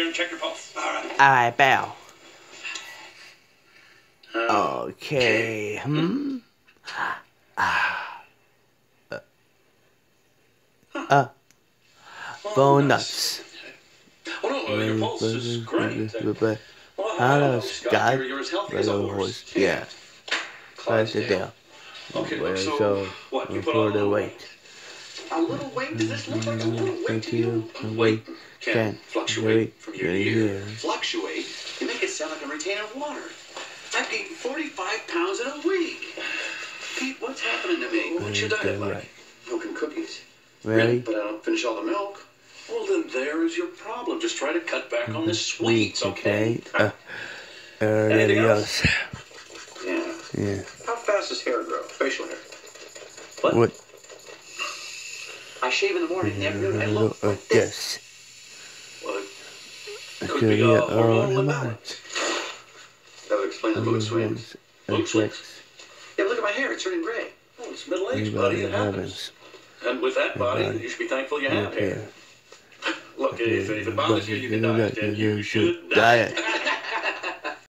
and check your pulse. All right. Alright, bow. Okay. Bone nuts. Oh no, your pulse is great. How does God you're as healthy ride as a a horse. horse? Yeah. Write it down. Okay, Where so what? You put on a little weight. A little weight? Does this look like a little weight to you? Weight can fluctuate from year to year. Fluctuate? You make it sound like a retainer of water. I've gained 45 pounds in a week. Pete, what's happening to me? What's your diet like? Milk and cookies. Really? But I don't finish all the milk. Well, then there is your problem. Just try to cut back on the sweets, okay? Anything else? Yeah. How fast does hair grow? Facial hair? What? I shave in the morning and the afternoon. I look like this. Well, it could be a hormonal imbalance. That would explain the mood swings. Mood swings? Yeah, but look at my hair. It's turning gray. Oh, it's middle age, buddy. It happens. And with that body, you should be thankful you have hair. Look, if it bothers you, you can diet. And you should diet.